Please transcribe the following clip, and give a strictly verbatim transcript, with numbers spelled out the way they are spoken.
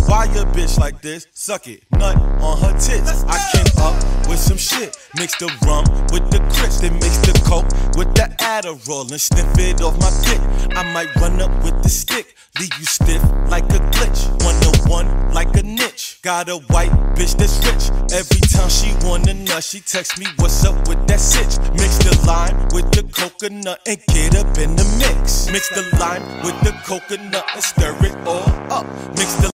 Why a bitch like this? Suck it, nut on her tits. I came up with some shit, mix the rum with the Cris, then mix the coke with the Adderall and sniff it off my dick. I might run up with the stick, leave you stiff like a glitch. One to one like a niche. Got a white bitch that's rich. Every time she wanna nut, she text me what's up with that sitch. Mix the lime with the coconut and get up in the mix. Mix the lime with the coconut and stir it all up. Mix the